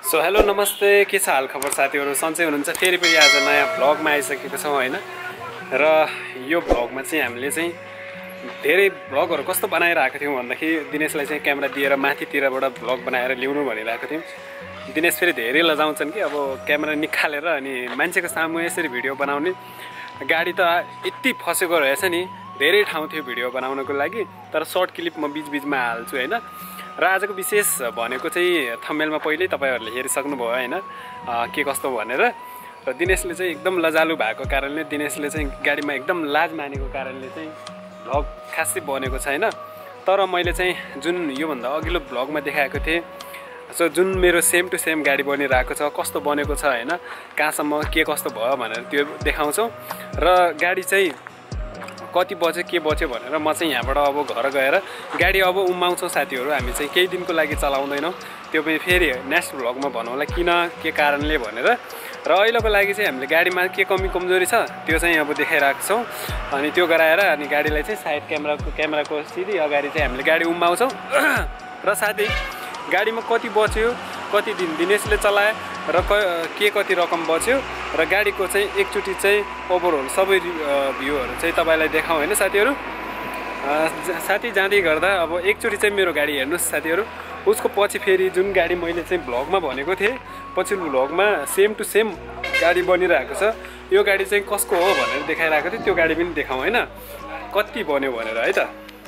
So hello नमस्ते, के छ हाल खबर साथीहरु? सन्चै हुनुहुन्छ? फेरि पनि आज नयाँ भ्लगमा आइसकेको छौँ हैन। र यो भ्लगमा चाहिँ हामीले चाहिँ धेरै भ्लगहरु कस्तो बनाइरहेको थियौँ भन्दाखेरि दिनेशलाई चाहिँ क्यामेरा दिएर माथितिरबाट भ्लग बनाएर ल्याउनु भनिरहेको थियौँ। दिनेश फेरि धेरै लजाउँछन् कि अब क्यामेरा निकालेर अनि मान्छेको सामु यसरी भिडियो बनाउने। गाडी त यति फसेको रहेछ नि, धेरै ठाउँ थियो भिडियो बनाउनको लागि, तर सर्ट क्लिप म बीचबीचमा हाल्छु हैन। र आजको विशेष भनेको चाहिँ थम्बनेलमा पहिल्यै तपाईहरुले हेरिसक्नुभयो हैन, के कस्तो भनेर। र दिनेशले चाहिँ एकदम लजालु भएको कारणले, दिनेशले चाहिँ गाडीमा एकदम लाज मानेको कारणले चाहिँ भ्लग खासै बनेको छैन। तर मैले चाहिँ जुन योभन्दा अघिल्लो भ्लगमा देखाएको थिएँ, सो जुन मेरो सेम टु सेम गाडी बनिरहेको छ, कस्तो बनेको छ हैन, कहाँसम्म के कस्तो भयो भनेर त्यो देखाउँछौँ। र गाडी चाहिँ कति बज्यो के बच्यो भनेर म चाहिँ यहाँबाट अब घर गएर गाडी अब उमाउँछौँ साथीहरु। हामी चाहिँ केही दिनको लागि चलाउँदैनौँ, त्यो पनि फेरि नेक्स्ट भ्लगमा भनौँला किन के कारणले भनेर। र अहिलेको लागि चाहिँ हामीले गाडीमा के कमी कमजोरी छ त्यो चाहिँ अब देखाइरहेको छौँ। अनि त्यो गराएर अनि गाडीलाई चाहिँ साइड क्यामेराको सिधी अगाडि चाहिँ हामीले गाडी उमाउँछौँ। र साथै गाडीमा कति बच्यो, कति दिन दिनेशले चलाए र के कति रकम बच्यो र गाडीको चाहिँ एकचोटि चाहिँ ओभरअल सबै भ्यूहरू चाहिँ तपाईलाई देखाउँ हैन साथीहरु। साथी जाँदै गर्दा अब एकचोटि चाहिँ मेरो गाडी हेर्नुस् साथीहरु। उसको पछि फेरि जुन गाडी मैले चाहिँ भ्लगमा भनेको थिएँ, पछिल्लो भ्लगमा सेम टु सेम गाडी बनिरहेको छ। यो गाडी चाहिँ कसको हो भनेर देखाइरहेको थिएँ, त्यो गाडी पनि देखाउँ हैन, कति बन्यो भनेर है त।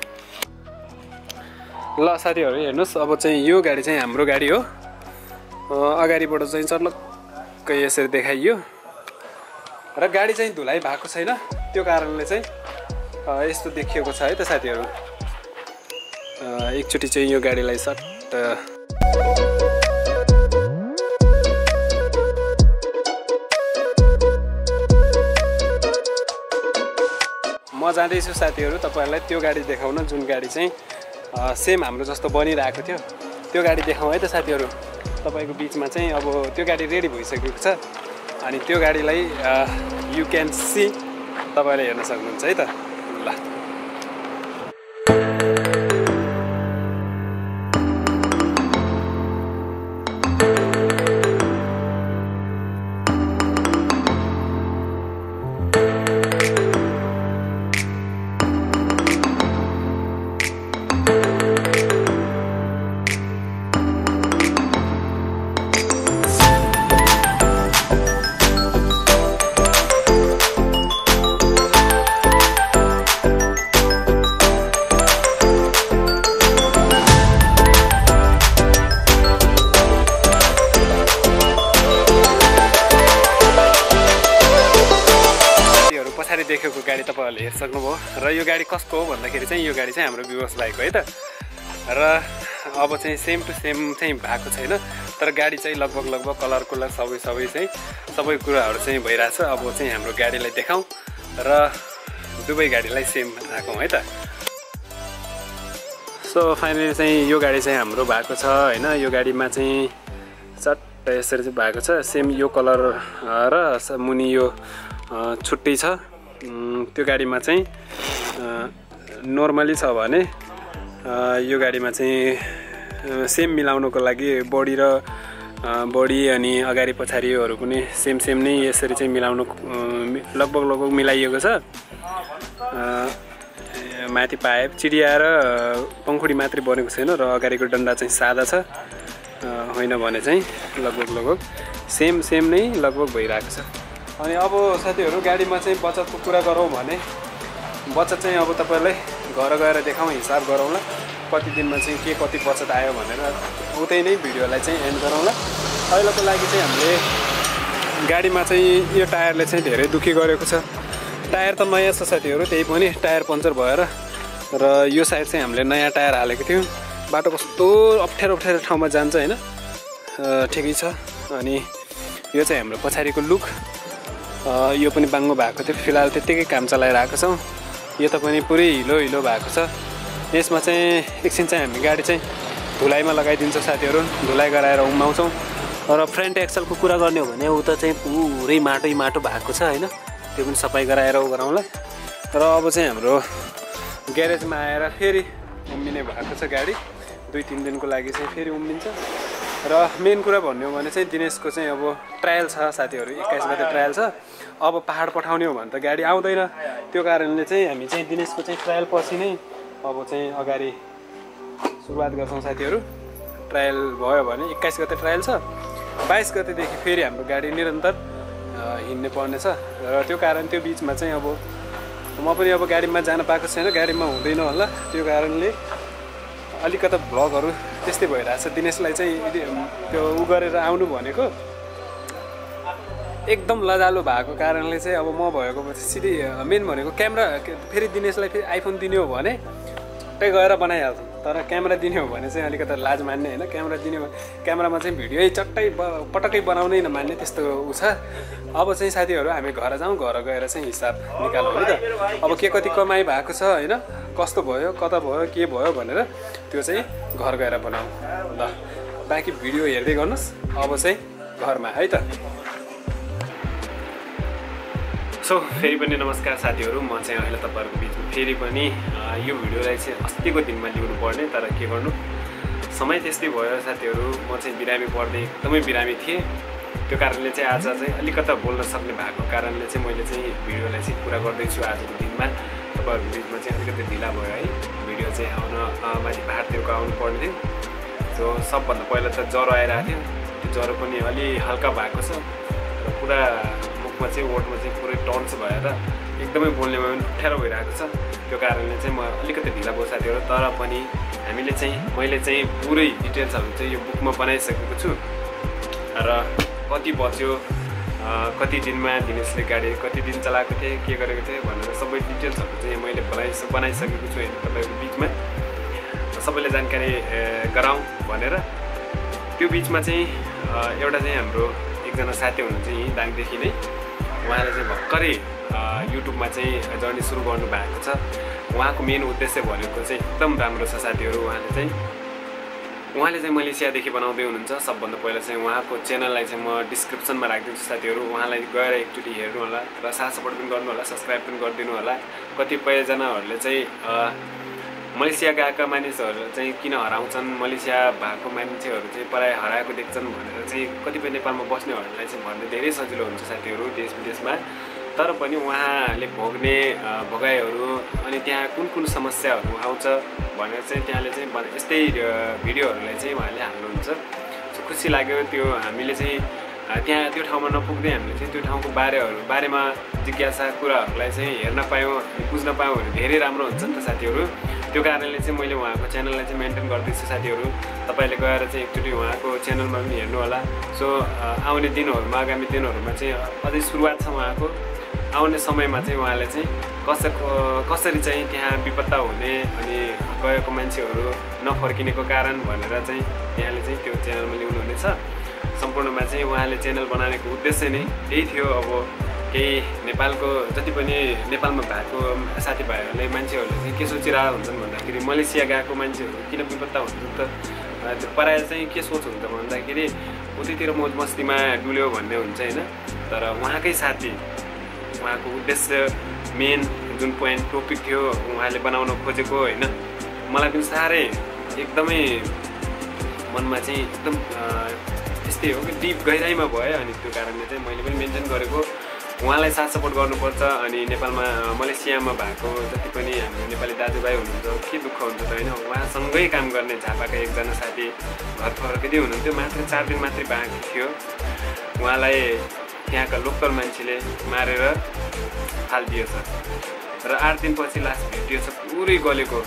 ल साथीहरु हेर्नुस्, अब चाहिँ यो गाडी चाहिँ हाम्रो गाडी हो। अगाडिबाट चाहिँ चर्लक्कै यसरी देखाइयो र गाडी चाहिँ धुलाइ भएको छैन, त्यो कारणले चाहिँ यस्तो देखिएको छ है त साथीहरु। एकचोटि चाहिँ यो गाडीलाई सट म जाँदैछु साथीहरु तपाईहरुलाई त्यो गाडी देखाउन जुन गाडी चाहिँ सेम हाम्रो जस्तो बनिरहेको थियो, त्यो गाडी देखाउँ है त साथीहरु। तपाईको बीचमा चाहिँ अब त्यो गाडी रेडी भइसकेको छ अनि त्यो गाडीलाई यु क्यान सी, तपाईले हेर्न सक्नुहुन्छ है त। ल देखेको गाडी तपाईहरुले हेर्सक्नुभयो। र यो गाडी कसको हो भन्दाखेरि चाहिँ यो गाडी चाहिँ हाम्रो विवश भाइको है त। र अब चाहिँ सेम टु सेम चाहिँ भएको छैन, तर गाडी चाहिँ लगभग कलर सबै कुराहरू चाहिँ भइरहेछ। अब चाहिँ हाम्रो गाडीलाई देखाउँ र दुवै गाडीलाई सेम राखौँ है त। सो फाइनली चाहिँ यो गाडी चाहिँ हाम्रो भएको छ हैन। यो गाडीमा चाहिँ चट्ट यसरी चाहिँ भएको छ, सेम यो कलर र मुनि यो छुट्टै छ। त्यो गाडीमा चाहिँ नर्मली छ भने यो गाडीमा चाहिँ सेम मिलाउनको लागि बडी अनि अगाडि पछाडिहरू पनि सेम नै यसरी चाहिँ मिलाउनु लगभग मिलाइएको छ। माथि पाइप चिडिया र पङ्खुडी मात्रै बनेको छैन र अगाडिको डन्डा चाहिँ सादा छ, होइन भने चाहिँ लगभग सेम नै लगभग भइरहेको छ। अनि अब साथीहरु गाडीमा चाहिँ बचतको कुरा गरौँ भने बचत चाहिँ अब तपाईलाई घर गएर देखाउँ, हिसाब गरौँला कति दिनमा चाहिँ के कति बचत आयो भनेर, उतै नै भिडियोलाई चाहिँ एन्ड गरौँला। अहिलेको लागि चाहिँ हामीले गाडीमा चाहिँ यो टायरले चाहिँ धेरै दुखी गरेको छ। टायर त नयाँ छ साथीहरु, त्यही पनि टायर पञ्चर भएर। र यो साइड चाहिँ हामीले नयाँ टायर हालेको थियौँ। बाटो कस्तो अप्ठ्यारो ठाउँमा जान्छ हैन, ठिकै छ। अनि यो चाहिँ हाम्रो पछाडिको लुक, यो पनि बाङ्गो भएको थियो, फिलहाल त्यतिकै काम चलाइरहेको छौँ। यो त पनि पुरै हिलो भएको छ। यसमा चाहिँ एकछिन चाहिँ हामी गाडी चाहिँ धुलाइमा लगाइदिन्छौँ साथीहरु, धुलाइ गराएर उमाउँछौँ। र फ्रन्ट एक्सलको कुरा गर्ने हो भने उता चाहिँ पुरै माटो भएको छ हैन, त्यो पनि सफाइ गराएर गरौँला। र अब चाहिँ हाम्रो ग्यारेजमा आएर फेरि उम्मिने भएको छ गाडी, 2-3 दिनको लागि चाहिँ फेरि उम्मिन्छ। र मेन कुरा भन्ने हो भने चाहिँ दिनेशको चाहिँ अब ट्रायल छ साथीहरू, 21 गते ट्रायल छ। अब पहाड पठाउने हो भने त गाडी आउँदैन, त्यो कारणले चाहिँ हामी चाहिँ दिनेशको चाहिँ ट्रायल पछि नै अब चाहिँ अगाडि सुरुवात गर्छौँ साथीहरू। ट्रायल भयो भने 21 गते ट्रायल छ, 22 गतेदेखि फेरि हाम्रो गाडी निरन्तर हिँड्ने पर्नेछ। र त्यो कारण त्यो बिचमा चाहिँ अब म पनि अब गाडीमा जान पाएको छैन, गाडीमा हुँदैन होला, त्यो कारणले अलिकता भ्लगहरू त्यस्तै भइरहेछ। दिनेशलाई चाहिँ त्यो उ गरेर आउनु भनेको एकदम लजालो भएको कारणले चाहिँ अब म भएको पछि सिधै मेन भनेको क्यामेरा फेरि दिनेशलाई फेरि आइफोन दिने हो भने टै गएर बनाइहाल्छ, तर क्यामेरा दिने हो भने चाहिँ अलिकता लाज मान्ने होइन। क्यामेरा दिने हो क्यामेरामा चाहिँ भिडियो चट्टै पटक्कै बनाउनै नमान्ने त्यस्तो उ छ। अब चाहिँ साथीहरू हामी घर जाउँ, घर गएर चाहिँ हिसाब निकालौँ है त। अब के कति कमाइ भएको छ होइन, कस्तो भयो, कता भयो, के भयो भनेर त्यो चाहिँ घर गएर बनाऊँ ल। बाँकी भिडियो हेर्दै गर्नुहोस्। अब चाहिँ घरमा है त। सो फेरि पनि नमस्कार साथीहरू, म चाहिँ अहिले तपाईँहरूको बिचमा फेरि पनि यो भिडियोलाई चाहिँ अस्तिको दिनमा ल्याउनु पर्ने, तर के गर्नु समय त्यस्तै भयो साथीहरू। म चाहिँ बिरामी पर्दै एकदमै बिरामी थिएँ, त्यो कारणले चाहिँ आज चाहिँ अलिकता बोल्न सक्ने भएको कारणले चाहिँ मैले चाहिँ भिडियोलाई चाहिँ पुरा गर्दैछु आजको दिनमा। तपाईँहरूको बिचमा चाहिँ अलिकति ढिला भयो है, भिडियो चाहिँ आउन माथि पहाडतिरको आउनु पर्ने थियो। सो सबभन्दा पहिला त ज्वरो आइरहेको थियो, त्यो ज्वरो पनि अलि हल्का भएको छ र पुरा मुखमा चाहिँ ओठमा चाहिँ पुरै टन्स भएर एकदमै बोल्नेमा पनि अप्ठ्यारो भइरहेको छ। त्यो कारणले चाहिँ म अलिकति ढिला भयो साथीहरू। तर पनि मैले चाहिँ पुरै डिटेल्सहरू चाहिँ यो बुकमा बनाइसकेको छु र कति बच्यो, कति दिनमा दिनेशले गाडी कति दिन चलाएको थिएँ, के गरेको थिएँ भनेर सबै डिटेल्सहरू चाहिँ मैले बनाइसकेको छु होइन तपाईँको बिचमा, सबैले जानकारी गराउँ भनेर। त्यो बिचमा चाहिँ एउटा चाहिँ हाम्रो एकजना साथी हुनुहुन्छ यहीँ दाङदेखि नै, उहाँले चाहिँ भर्खरै युट्युबमा चाहिँ जर्नी सुरु गर्नु भएको छ। उहाँको मेन उद्देश्य भनेको चाहिँ एकदम राम्रो छ साथीहरू। उहाँले चाहिँ मलेसियादेखि बनाउँदै हुनुहुन्छ। सबभन्दा पहिला चाहिँ उहाँको च्यानललाई चाहिँ म डिस्क्रिप्सनमा राखिदिन्छु साथीहरू, उहाँलाई गएर एकचोटि हेर्नु होला र साथ सपोर्ट पनि गर्नु होला, सब्सक्राइब पनि गरिदिनु होला। कतिपयजनाहरूले चाहिँ मलेसिया गएका मानिसहरू चाहिँ किन हराउँछन्, मलेसिया भएको मान्छेहरू चाहिँ प्राय हराएको देख्छन् भनेर चाहिँ कतिपय नेपालमा बस्नेहरूलाई चाहिँ भन्ने धेरै सजिलो हुन्छ साथीहरू देश विदेशमा। तर पनि उहाँले भोग्ने भोगाइहरू अनि त्यहाँ कुन कुन समस्याहरू आउँछ भनेर चाहिँ त्यहाँले चाहिँ यस्तै भिडियोहरूलाई चाहिँ उहाँले हाल्नुहुन्छ। सो खुसी लाग्यो त्यो हामीले चाहिँ त्यहाँ त्यो ठाउँमा नपुग्दै हामीले चाहिँ त्यो ठाउँको बारेमा जिज्ञासा कुराहरूलाई चाहिँ हेर्न पायौँ, बुझ्न पायौँ भने धेरै राम्रो हुन्छ नि त साथीहरू। त्यो कारणले चाहिँ मैले उहाँको च्यानललाई चाहिँ मेन्टेन गर्दैछु साथीहरू। तपाईँले गएर चाहिँ एकचोटि उहाँको च्यानलमा पनि हेर्नु होला। सो आउने दिनहरूमा आगामी दिनहरूमा चाहिँ अझै सुरुवात छ उहाँको। आउने समयमा चाहिँ उहाँले चाहिँ कसरी चाहिँ त्यहाँ विपत्ता हुने अनि गएको मान्छेहरू नफर्किनेको कारण भनेर चाहिँ यहाँले चाहिँ त्यो च्यानलमा ल्याउनुहुनेछ। सम्पूर्णमा चाहिँ उहाँले च्यानल बनाएको उद्देश्य नै त्यही थियो। अब केही नेपालको जति पनि नेपालमा भएको साथीभाइहरूले मान्छेहरूले चाहिँ के सोचिरहेको हुन्छन् भन्दाखेरि मलेसिया गएको मान्छेहरू किन विपत्ता हुन्छ त, प्रायः चाहिँ के सोच हुन्छ भन्दाखेरि उतैतिर मौज मस्तीमा डुल्यो भन्ने हुन्छ होइन। तर उहाँकै साथी, उहाँको उद्देश्य मेन जुन पोइन्ट टपिक थियो उहाँले बनाउन खोजेको होइन, मलाई पनि साह्रै एकदमै मनमा चाहिँ एकदम त्यस्तै हो कि डिप गहिराइमा भयो। अनि त्यो कारणले चाहिँ मैले पनि मेन्सन गरेको उहाँलाई साथ सपोर्ट गर्नुपर्छ। अनि नेपालमा मलेसियामा भएको जति पनि हाम्रो नेपाली दाजुभाइ हुनुहुन्छ के दुःख हुन्छ त होइन, उहाँसँगै काम गर्ने झापाका एकजना साथी घर फर्किँदै हुनुहुन्थ्यो, मात्र 4 दिन मात्रै बाँकी थियो। उहाँलाई त्यहाँका लोकल मान्छेले मारेर फालिदिएछ र 8 दिनपछि लास्ट भेटिएछ पुरै गलेको।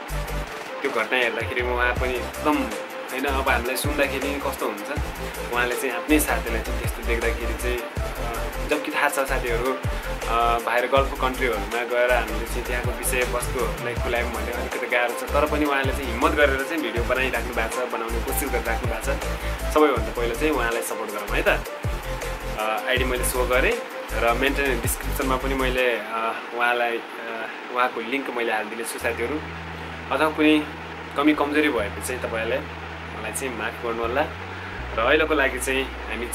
त्यो घटना हेर्दाखेरि उहाँ पनि एकदम होइन, अब हामीलाई सुन्दाखेरि कस्तो हुन्छ, उहाँले चाहिँ आफ्नै साथीलाई चाहिँ त्यस्तो देख्दाखेरि चाहिँ जबकि थाहा छ साथीहरू बाहिर गल्फ कन्ट्रीहरूमा गएर हामीले चाहिँ त्यहाँको विषयवस्तुहरूलाई खुलायौँ भने अलिकति गाह्रो छ। तर पनि उहाँले चाहिँ हिम्मत गरेर चाहिँ भिडियो बनाइराख्नु भएको छ, बनाउने कोसिस गरिराख्नु भएको छ। सबैभन्दा पहिला चाहिँ उहाँलाई सपोर्ट गरौँ है त। आइडी मैले सो गरेँ र मेन्टेन डिस्क्रिप्सनमा पनि मैले उहाँको लिङ्क मैले हालिदिनेछु साथीहरू। अथवा कुनै कमी कमजोरी भएपछि चाहिँ तपाईँहरूले मलाई चाहिँ माफ गर्नु होला। र अहिलेको लागि चाहिँ हामी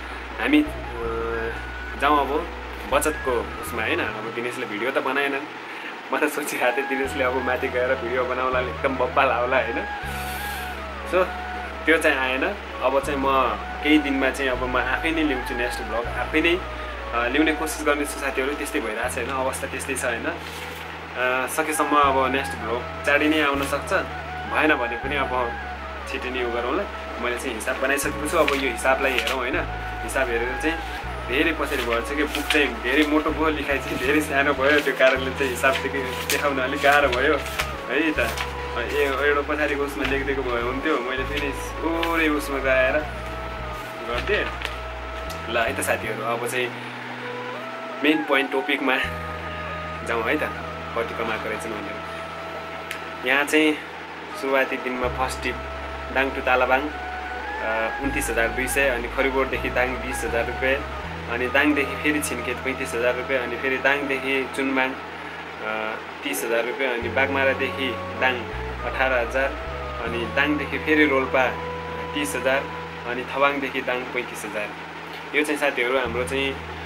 जाउँ अब बचतको उसमा होइन। अब दिनेशले भिडियो त बनाएनन्, म त सोचिरहेको थिएँ दिनेशले अब माथि गएर भिडियो बनाउला एकदम बप्पा लाउला होइन। सो त्यो चाहिँ आएन। अब चाहिँ म केही दिनमा चाहिँ अब म आफै नै ल्याउँछु नेक्स्ट भ्लग, आफै नै ल्याउने कोसिस गर्नेछु साथीहरू। त्यस्तै भइरहेको छ होइन, अवस्था त्यस्तै छ होइन। सकेसम्म अब नेक्स्ट भ्लग चाँडै नै आउन सक्छ, भएन भने पनि अब छिटै नै उयो गरौँला। मैले चाहिँ हिसाब बनाइसकेको छु। अब यो हिसाबलाई हेरौँ होइन, हिसाब हेरेर चाहिँ धेरै पछाडि भएछ कि बुक चाहिँ धेरै मोटो भयो, लेखाइ चाहिँ धेरै सानो भयो, त्यो कारणले चाहिँ हिसाब देखाउन अलिक गाह्रो भयो है त। एउटा पछाडिको उसमा लेखिदिएको भयो हुन्थ्यो, मैले फेरि थोरै उसमा गएर गर्थेँ। ल है त साथीहरू, अब चाहिँ मेन पोइन्ट टपिकमा जाउँ है त, कति कमाएको रहेछन् भनेर। यहाँ चाहिँ सुरुवाती दिनमा first tip Dang to Talabang 29,200, अनि खरिबोरदेखि दाङ 20,000 रुपियाँ, अनि दाङदेखि फेरि छिनखेत 35,000 रुपियाँ, अनि फेरि दाङदेखि चुनबाङ 30,000 रुपियाँ, अनि बागमारादेखि दाङ 18,000, अनि दाङदेखि फेरि रोल्पा 30,000, अनि थवाङदेखि दाङ 35,000। यो चाहिँ साथीहरू हाम्रो चाहिँ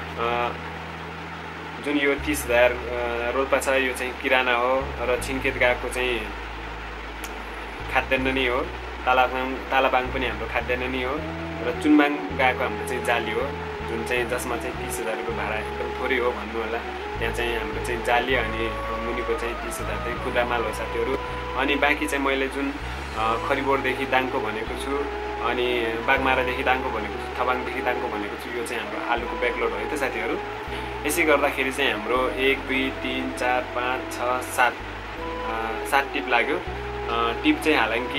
जुन यो 30,000 रोल्पा छ यो चाहिँ किराना हो, र छिनखेत गएको चाहिँ खाद्यान्न नै हो। तालाबाङ पनि हाम्रो खाद्यान्न नै हो, र चुनबाङ गएको हाम्रो चाहिँ जाली हो, जुन चाहिँ जसमा चाहिँ 30,000 रुपियाँ भाडा एकदम थोरै हो भन्नु होला। त्यहाँ चाहिँ हाम्रो चाहिँ जाली, अनि मुनिको चाहिँ 30,000 चाहिँ खुद्रा माल हो साथीहरू। अनि बाँकी चाहिँ मैले जुन खरिबोरदेखि दाङको भनेको छु, अनि बागमारादेखि दाङको भनेको छु, थवाङदेखि दाङको भनेको छु, यो चाहिँ हाम्रो आलुको ब्याकलोड हो है त साथीहरू। यसै गर्दाखेरि चाहिँ हाम्रो 1 2 3 4 5 6 7 टिप लाग्यो। टिप चाहिँ हालांकि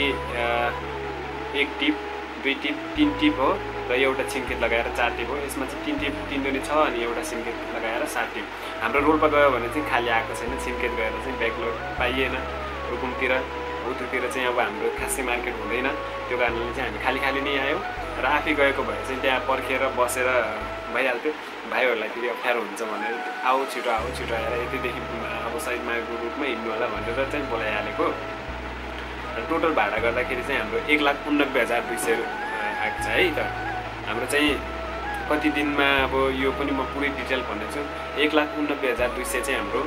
1 टिप 2 टिप 3 टिप हो, र एउटा छिनखेत लगाएर 4 टिप हो। यसमा चाहिँ 3 टिप 3 दुनी 6, अनि एउटा छिनखेत लगाएर 7 टिप। हाम्रो रोल्पा गयो भने चाहिँ खाली आएको छैन, छिनखेत गएर चाहिँ ब्याकलोड पाइएन। रुकुमतिर उतोतिर चाहिँ अब हाम्रो खासै मार्केट हुँदैन, त्यो कारणले चाहिँ हामी खाली खाली नै आयौँ। र आफै गएको भए चाहिँ त्यहाँ पर्खेर बसेर भइहाल्थ्यो। भाइहरूलाई फेरि अप्ठ्यारो हुन्छ भनेर आऊ छिटो आएर यतिदेखि अब शहीद मार्गको रुटमा हिँड्नु होला भनेर चाहिँ बोलाइहालेको। र टोटल भाडा गर्दाखेरि चाहिँ हाम्रो 1,89,200 आएको छ है त। हाम्रो चाहिँ कति दिनमा, अब यो पनि म पुरै डिटेल भन्नेछु। 1,89,200 चाहिँ हाम्रो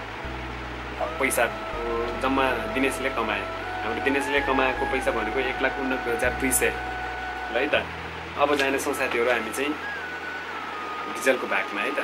पैसा जम्मा दिनेशले कमाए। हाम्रो दिनेशले कमाएको पैसा भनेको 1,89,200 ल है त। अब जानेछौँ साथीहरू हामी चाहिँ डिजलको भागमा है त।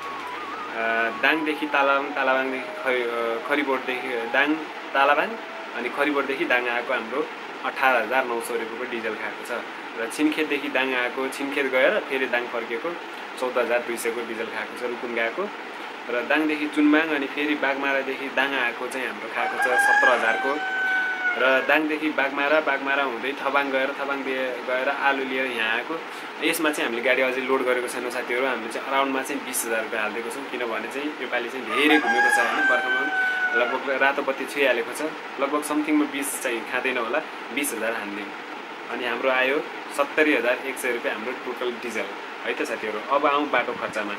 दाङदेखि तालाबाङदेखि खरिबोरदेखि दाङ तालाबाङ, अनि खरिबोरदेखि दाङ आएको हाम्रो 18,900 रुपियाँको डिजल खाएको छ। र छिनखेतदेखि दाङ आएको, छिनखेत गएर फेरि दाङ फर्केको 14,200 को डिजल खाएको छ, रुकुम गएको। र दाङदेखि चुनबाङ, अनि फेरि बागमारादेखि दाङ आएको चाहिँ हाम्रो खाएको छ 17,000 को। र दाङदेखि बागमारा हुँदै थबाङ गएर आलु लिएर यहाँ आएको। यसमा चाहिँ हामीले गाडी अझै लोड गरेको छैन साथीहरू। हामीले चाहिँ अराउन्डमा चाहिँ 20,000 रुपियाँ हालिदिएको छौँ, किनभने चाहिँ योपालि चाहिँ धेरै घुमेको छ होइन। बर्खामा लगभग रातो बत्ती छुइहालेको छ, लगभग समथिङमा 20 चाहिँ खाँदैन होला, 20,000 हान्ने। अनि हाम्रो आयो 70,100 रुपियाँ हाम्रो टोटल डिजल है त साथीहरू। अब आउँ बाटो खर्चमा।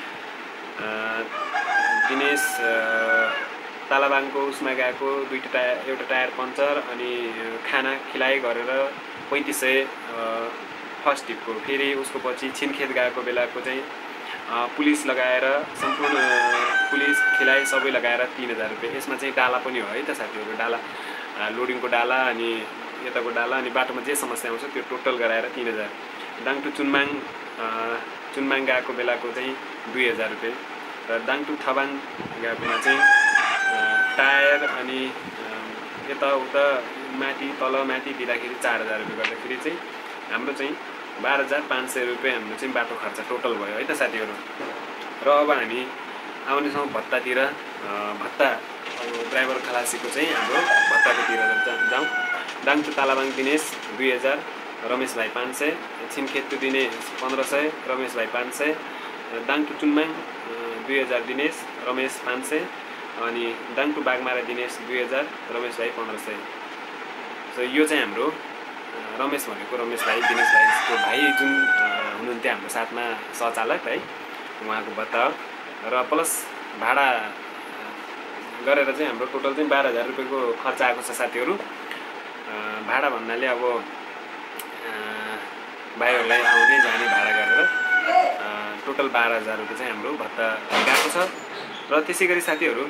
दिनेश तालाबाङको उसमा गएको, एउटा टायर पङ्चर, अनि खाना खिलाइ गरेर 3500 फर्स्ट टिपको। फेरि उसको पछि छिनखेत गएको बेलाको चाहिँ पुलिस लगाएर सम्पूर्ण पुलिस खिलाइ सबै लगाएर 3,000 रुपियाँ। यसमा चाहिँ डाला पनि हो है त साथीहरू। डाला लोडिङको डाला, अनि यताको डाला, अनि बाटोमा जे समस्या आउँछ त्यो टोटल गराएर 3,000। दाङ टु चुनबाङ गएको बेलाको चाहिँ 2,000 रुपियाँ। र दाङ टु थबाङ गएकोमा चाहिँ टायर, अनि यताउता माथि तल माथि दिँदाखेरि 4,000 रुपियाँ गर्दाखेरि चाहिँ हाम्रो चाहिँ 12,500 रुपियाँ हाम्रो चाहिँ बाटो खर्च टोटल भयो है त साथीहरू। र अब हामी आउनेछौँ भत्तातिर। भत्ता अब ड्राइभर खलासीको चाहिँ हाम्रो भत्ताकोतिर जाउँ। दाङ टु तालाबाङ दिनेश 2,000, रमेश भाइ 500, छिनखेत टु दिनेश 1,500, रमेश भाइ 500, दाङ टु चुनबाङ 2,000 दिनेश, रमेश 500, अनि दाङ टु बागमारा दिनेश 2,000, रमेश भाइ 1,500। सो यो चाहिँ हाम्रो रमेश भनेको रमेश भाइ, दिनेश भाइको भाइ जुन हुनुहुन्थ्यो हाम्रो साथमा सञ्चालक है, उहाँको भत्ता र प्लस भाडा गरेर चाहिँ हाम्रो टोटल चाहिँ 12,000 रुपियाँको खर्च आएको छ साथीहरू। भाडा भन्नाले अब भाइहरूलाई आउने जाने भाडा गरेर टोटल 12,000 रुपियाँ चाहिँ हाम्रो भत्ता गएको छ। र त्यसै गरी साथीहरू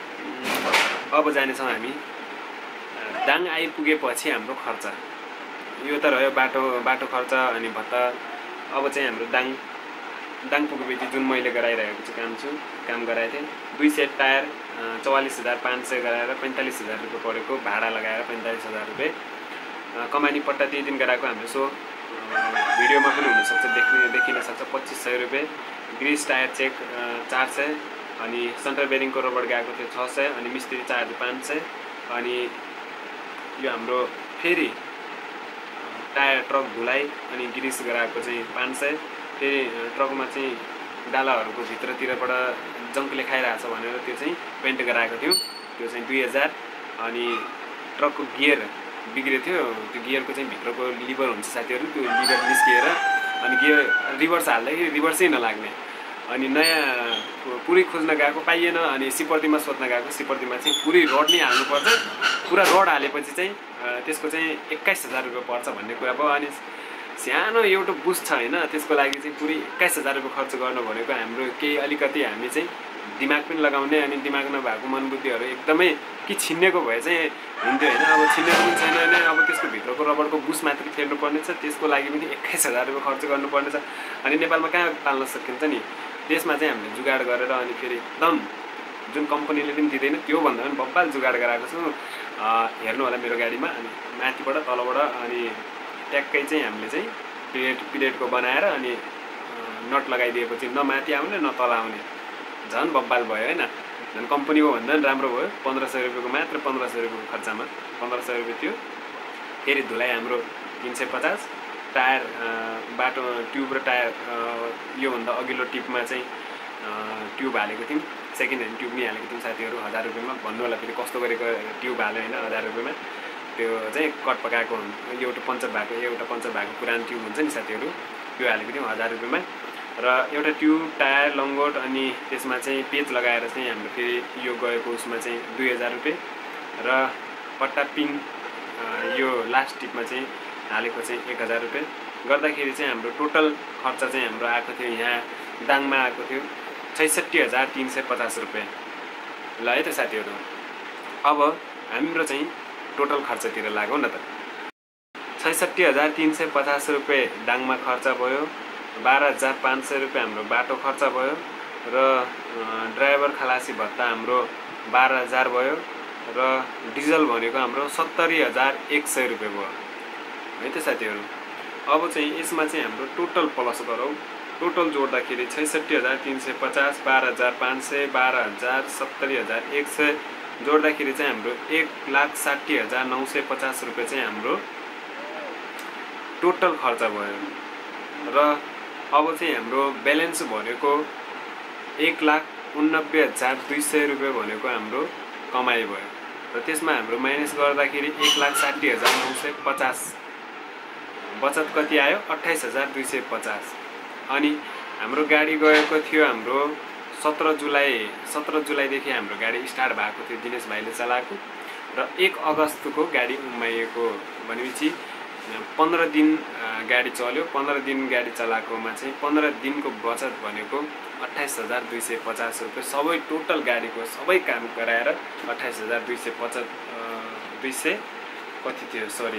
अब जानेछौँ हामी दाङ आइपुगेपछि हाम्रो खर्च। यो त रह्यो बाटो खर्च अनि भत्ता। अब चाहिँ हाम्रो दाङ पुगेपछि जुन मैले गराइरहेको छु काम गराएको थिएँ 2 सेट टायर 44,500 गराएर 45,000 रुपियाँ परेको, भाडा लगाएर 45,000 रुपियाँ। कमानी पट्टा त्यही दिन गराएको हाम्रो सो भिडियोमा पनि हुनसक्छ, देखिन सक्छ 2500 रुपियाँ। ग्रिस टायर चेक 400 अनि सेन्टर बेरिङको रबर गएको थियो 600 अनि मिस्त्री चार्ज 500 अनि यो हाम्रो फेरि टायर ट्रक धुलाइ अनि ग्रिस गराएको चाहिँ 500। फेरि ट्रकमा चाहिँ डालाहरूको भित्रतिरबाट जङ्कले खाइरहेछ भनेर त्यो चाहिँ पेन्ट गराएको थियो, त्यो चाहिँ 2000। अनि ट्रकको गियर बिग्रेको थियो, त्यो गियरको चाहिँ भित्रको लिभर हुन्छ साथीहरू, त्यो लिभर निस्किएर अनि गियर रिभर्स हाल्दाखेरि रिभर्सै नलाग्ने। अनि नयाँ पुरै खोज्न गएको पाइएन, अनि सिपर्दीमा सोध्न गएको, सिपर्दीमा चाहिँ पुरै रड नै हाल्नुपर्छ, पुरा रड हालेपछि चाहिँ त्यसको चाहिँ 21,000 रुपियाँ पर्छ भन्ने कुरा भयो। अनि सानो एउटा बुस छ होइन, त्यसको लागि चाहिँ पुरै 21,000 रुपियाँ खर्च गर्नु भनेको हाम्रो केही अलिकति हामी चाहिँ दिमाग पनि लगाउने अनि दिमाग नभएको मनबुद्धिहरू एकदमै कि छिन्नेको भए चाहिँ हुन्थ्यो होइन। अब छिन्नेको पनि छैन होइन, अब त्यसको भित्रको रबरको बुस मात्रै फेर्नु पर्नेछ, त्यसको लागि पनि 21,000 रुपियाँ खर्च गर्नुपर्नेछ। अनि नेपालमा कहाँ पाल्न सकिन्छ नि, देशमा चाहिँ हामीले जुगाड गरेर अनि फेरि एकदम जुन कम्पनीले पनि दिँदैन त्योभन्दा पनि बब्बाल जुगाड गराएको छु। हेर्नु होला मेरो गाडीमा, अनि माथिबाट तलबाट अनि ट्याक्कै चाहिँ हामीले चाहिँ पिरियडको बनाएर अनि नट लगाइदिएपछि न माथि आउने न तल आउने, झन् बब्बाल भयो होइन। झन् कम्पनीको भन्दा पनि राम्रो भयो। 1500 रुपियाँको मात्र 1500 रुपियाँको खर्चामा 1500 रुपियाँ थियो। फेरि धुलाइ हाम्रो 350, टायर बाटो ट्युब र टायर योभन्दा अघिल्लो टिपमा चाहिँ ट्युब हालेको थियौँ, सेकेन्ड ह्यान्ड ट्युब नै हालेको थियौँ साथीहरू 1000 रुपियाँमा। भन्नु होला फेरि कस्तो गरेको ट्युब हाल्यो होइन 1000 रुपियाँमा, त्यो चाहिँ कट पकाएको एउटा पञ्चर भएको पुरानो ट्युब हुन्छ नि साथीहरू, त्यो हालेको थियौँ 1000 रुपियाँमा। र एउटा ट्युब टायर लङ्गोट अनि त्यसमा चाहिँ पेज लगाएर चाहिँ हाम्रो फेरि यो गएको उसमा चाहिँ 2000 रुपियाँ र पट्टा पिन यो लास्ट टिपमा चाहिँ हालेको चाहिँ 1000 रुपियाँ गर्दाखेरि चाहिँ हाम्रो टोटल खर्च चाहिँ हाम्रो आएको थियो यहाँ दाङमा आएको थियो 66,350 रुपियाँ। ल है त साथीहरू, अब हाम्रो चाहिँ टोटल खर्चतिर लाग्यो न त। 66,350 रुपियाँ दाङमा खर्च भयो, 12,500 रुपियाँ हाम्रो बाटो खर्च भयो र ड्राइभर खलासी भत्ता हाम्रो 12,000 भयो र डिजल भनेको हाम्रो 70,100 रुपियाँ भयो है त साथीहरू। अब चाहिँ यसमा चाहिँ हाम्रो टोटल प्लस गरौँ, टोटल जोड्दाखेरि 66,350, 12,500, 12,000, 70,100 जोड्दाखेरि चाहिँ हाम्रो 1,60,950 रुपियाँ चाहिँ हाम्रो टोटल खर्च भयो। र अब चाहिँ हाम्रो ब्यालेन्स भनेको 1,89,200 रुपियाँ भनेको हाम्रो कमाइ भयो र त्यसमा हाम्रो माइनस गर्दाखेरि 1,60,950, बचत कति आयो 28,250। अनि हाम्रो गाडी गएको थियो हाम्रो 17 जुलाईदेखि हाम्रो गाडी स्टार्ट भएको थियो, दिनेश भाइले चलाएको र 1 अगस्तको गाडी उम्माइएको भनेपछि 15 दिन गाडी चल्यो। 15 दिन गाडी चलाएकोमा चाहिँ 15 दिनको बचत भनेको 28,250 रुपियाँ। सबै टोटल गाडीको सबै काम गराएर 28,250 कति थियो सरी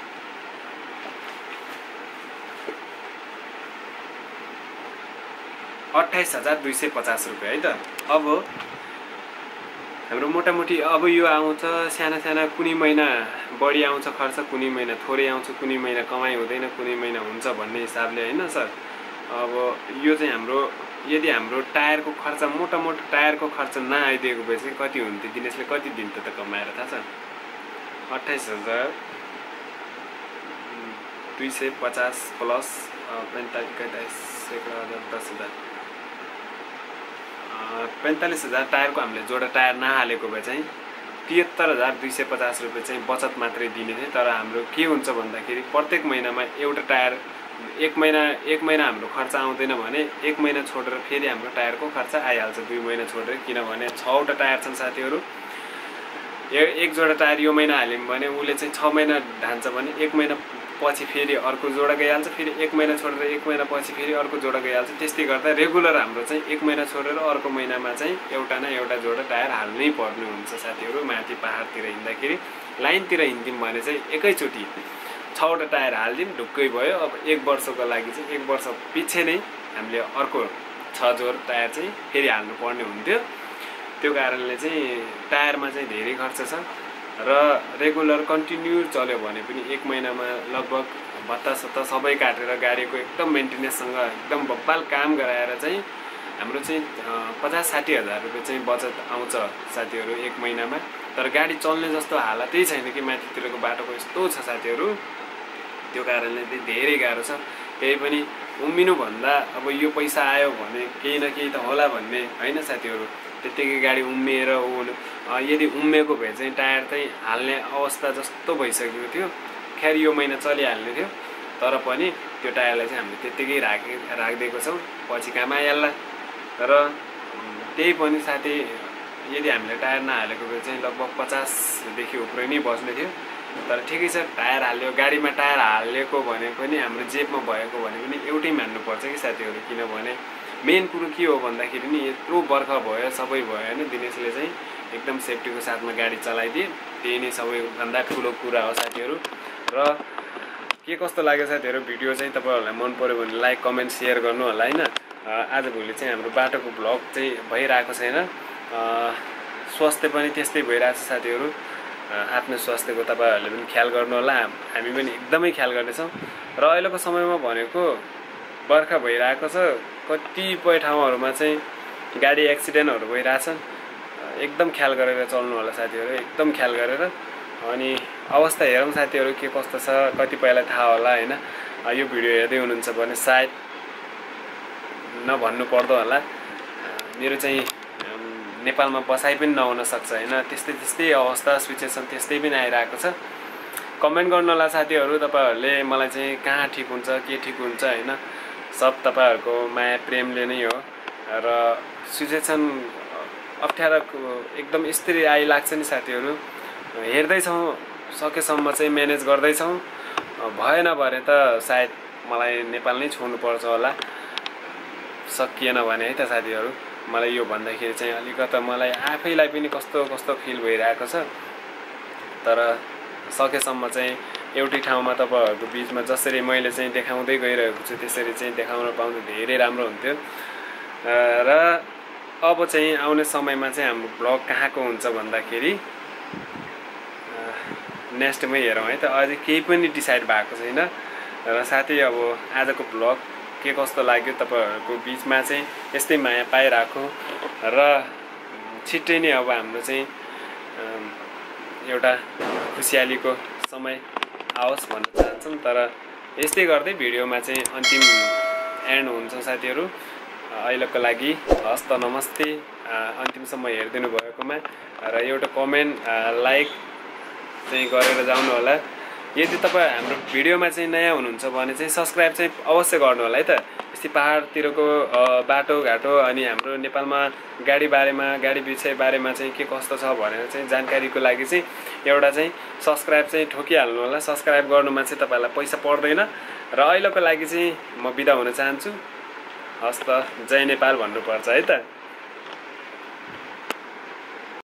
28,250 रुपियाँ है त। अब हाम्रो मोटामोटी अब यो आउँछ साना कुनै महिना बढी आउँछ खर्च, कुनै महिना थोरै आउँछ, कुनै महिना कमाइ हुँदैन, कुनै महिना हुन्छ भन्ने हिसाबले होइन सर। अब यो चाहिँ हाम्रो यदि हाम्रो टायरको खर्च मोटामोटो टायरको खर्च नआइदिएको भए चाहिँ कति हुन्थ्यो, दिनेशले कति दिन्थ्यो त कमाएर थाहा छ? 28,250 प्लस 45,000 टायरको हामीले जोडा टायर नहालेको भए चाहिँ 73,250 रुपियाँ चाहिँ बचत मात्रै दिने थियो। तर हाम्रो के हुन्छ भन्दाखेरि प्रत्येक महिनामा एउटा टायर एक महिना हाम्रो खर्च आउँदैन भने 1 महिना छोडेर फेरि हाम्रो टायरको खर्च आइहाल्छ 2 महिना छोडेर, किनभने 6वटा टायर छन् साथीहरू। एक जोडा टायर यो महिना हाल्यौँ भने उसले चाहिँ 6 महिना ढान्छ भने 1 महिना पछि फेरि अर्को जोडा गइहाल्छ, फेरि 1 महिना छोडेर 1 महिना पछि फेरि अर्को जोडा गइहाल्छ। त्यस्तै गर्दा रेगुलर हाम्रो चाहिँ 1 महिना छोडेर अर्को महिनामा चाहिँ एउटा न एउटा जोडा टायर हाल्नै पर्ने हुन्छ साथीहरू। माथि पहाडतिर हिँड्दाखेरि लाइनतिर हिँड्यौँ भने चाहिँ एकैचोटि 6वटा टायर हालिदिउँ ढुक्कै भयो। अब 1 वर्षको लागि चाहिँ 1 वर्ष पछि नै हामीले अर्को 6 जोर टायर चाहिँ फेरि हाल्नु पर्ने हुन्थ्यो। त्यो कारणले चाहिँ टायरमा चाहिँ धेरै खर्च छ र रेगुलर कन्टिन्यू चल्यो भने पनि 1 महिनामा लगभग भत्ता सबै काटेर गाडीको एकदम मेन्टेनेन्ससँग एकदम बब्बाल काम गराएर चाहिँ हाम्रो चाहिँ 50-60 हजार रुपियाँ चाहिँ बचत आउँछ साथीहरू 1 महिनामा। तर गाडी चल्ने जस्तो हालतै छैन कि माथितिरको बाटोको यस्तो छ साथीहरू। त्यो कारणले धेरै गाह्रो छ। केही पनि उम्मिनुभन्दा अब यो पैसा आयो भने केही न केही त होला भन्ने होइन साथीहरू। त्यतिकै गाडी उम्मिएर यदि उम्मेको भए चाहिँ टायर चाहिँ हाल्ने अवस्था जस्तो भइसकेको थियो। खैर यो महिना चलिहाल्ने थियो तर पनि त्यो टायरलाई चाहिँ हामीले त्यतिकै राखिदिएको छौँ, पछि काम आइहाल्ला। र त्यही पनि साथी यदि हामीले टायर नहालेको भए चाहिँ लगभग 50 देखि उप्रै नै बस्ने थियो। तर ठिकै छ, टायर हाल्यो, गाडीमा टायर हालेको भने पनि हाम्रो जेबमा भएको भने पनि एउटै मान्नुपर्छ कि साथीहरू। किनभने मेन कुरो के हो भन्दाखेरि नि यत्रो बर्खा भयो सबै भयो होइन, दिनेशले चाहिँ एकदम सेफ्टीको साथमा गाडी चलाइदिए। त्यही नै सबैभन्दा ठुलो कुरा हो साथीहरू। र के कस्तो लाग्यो साथीहरू भिडियो चाहिँ तपाईँहरूलाई मन पर्यो भने लाइक कमेन्ट सेयर गर्नु होला होइन। आजभोलि चाहिँ हाम्रो बाटोको भ्लग चाहिँ भइरहेको छैन। स्वास्थ्य पनि त्यस्तै भइरहेको छ साथीहरू। आफ्नो स्वास्थ्यको तपाईँहरूले पनि ख्याल गर्नु होला, हामी पनि एकदमै ख्याल गर्नेछौँ। र अहिलेको समयमा भनेको बर्खा भइरहेको छ, कतिपय ठाउँहरूमा चाहिँ गाडी एक्सिडेन्टहरू भइरहेछन्। एकदम ख्याल गरेर चल्नु होला साथीहरू, एकदम ख्याल गरेर। अनि अवस्था हेरौँ साथीहरू के कस्तो छ, कतिपयलाई थाहा होला होइन। यो भिडियो हेर्दै हुनुहुन्छ भने सायद नभन्नु पर्दो होला, मेरो चाहिँ नेपालमा बसाइ पनि नहुन सक्छ होइन। त्यस्तै अवस्था सिचुएसन त्यस्तै पनि आइरहेको छ। कमेन्ट गर्नु होला साथीहरू तपाईँहरूले मलाई चाहिँ कहाँ ठिक हुन्छ के ठिक हुन्छ होइन। सब तपाईँहरूको माया प्रेमले नै हो। र सिचुएसन अप्ठ्यारोको एकदम यस्तरी आइलाग्छ नि साथीहरू। हेर्दैछौँ, सकेसम्म चाहिँ म्यानेज गर्दैछौँ। भएन भने त सायद मलाई नेपाल नै छोड्नुपर्छ होला, सकिएन भने है त साथीहरू। मलाई यो भन्दाखेरि चाहिँ अलिकति मलाई आफैलाई पनि कस्तो फिल भइरहेको छ। तर सकेसम्म चाहिँ एउटै ठाउँमा तपाईँहरूको बिचमा जसरी मैले चाहिँ देखाउँदै गइरहेको छु त्यसरी चाहिँ देखाउन पाउँदा धेरै राम्रो हुन्थ्यो। र अब चाहिँ आउने समयमा चाहिँ हाम्रो भ्लग कहाँको हुन्छ भन्दाखेरि नेक्स्टमै हेरौँ है त। अझै केही पनि डिसाइड भएको छैन। र साथै अब आजको भ्लग के कस्तो लाग्यो तपाईँहरूको बिचमा चाहिँ यस्तै माया पाइरहेको र छिट्टै नै अब हाम्रो चाहिँ एउटा खुसियालीको समय आओस् भन्न चाहन्छौँ। तर यस्तै गर्दै भिडियोमा चाहिँ अन्तिम एन्ड हुन्छ साथीहरू। अहिलेको लागि हस्त नमस्ते, अन्तिमसम्म हेरिदिनु भएकोमा। र एउटा कमेन्ट लाइक चाहिँ गरेर जानु होला। यदि तपाईँ हाम्रो भिडियोमा चाहिँ नयाँ हुनुहुन्छ भने चाहिँ सब्सक्राइब चाहिँ अवश्य गर्नु होला है त। यस्तै पहाडतिरको बाटोघाटो अनि हाम्रो नेपालमा गाडी विषय बारेमा चाहिँ के कस्तो छ भनेर चाहिँ जानकारीको लागि चाहिँ एउटा चाहिँ सब्सक्राइब चाहिँ ठोकिहाल्नु होला। सब्सक्राइब गर्नुमा चाहिँ तपाईँलाई पैसा पर्दैन। र अहिलेको लागि चाहिँ म बिदा हुन चाहन्छु। हस्त जय नेपाल भन्नुपर्छ है त।